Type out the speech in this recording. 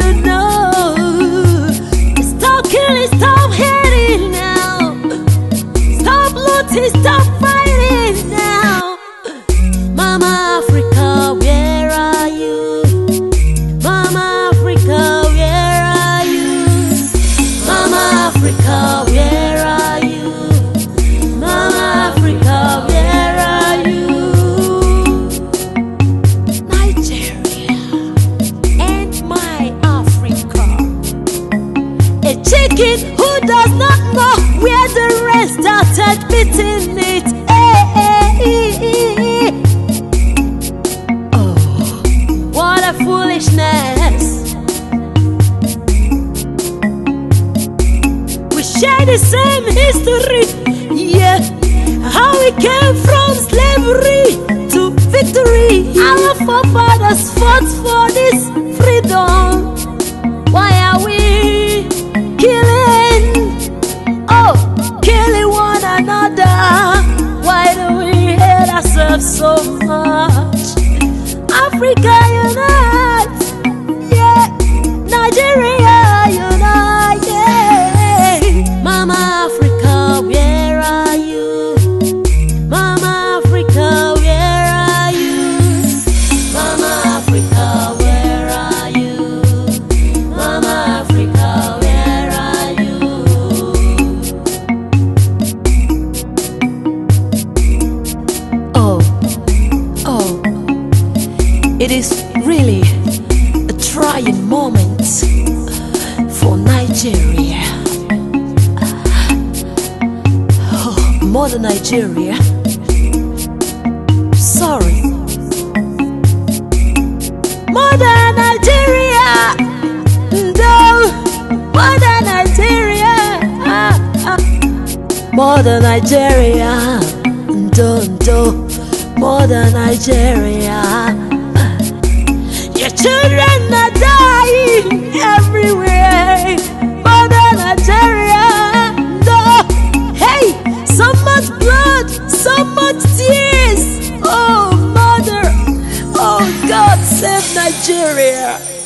you know. Stop killing, stop hating now. Stop looting, stop fighting now. Mama Africa, where are you? Mama Africa, where are you? Mama Africa, where are you? Mama Africa, where are you? Nigeria and my Africa. A chicken who does not know where the rest started beating it. Oh, what a foolishness. We share the same history, yeah. How we came from slavery to victory. Our forefathers fought for this freedom. Why are we killing? Oh, killing one another. Why do we hate ourselves so much? Africa unite, yeah. Nigeria unite, yeah. Mama Africa, where are you? Mama Africa, where are you? Mama Africa, where are you? Mama Africa, where are you? Oh, it is really a trying moment for Nigeria. Oh, Mother Nigeria, sorry. Mother Nigeria, no. Mother Nigeria, Mother Nigeria, don't. Mother Nigeria, your children are dying everywhere. Mother Nigeria, no. Hey, so much blood, so much tears. Oh, Mother, oh God, save Nigeria.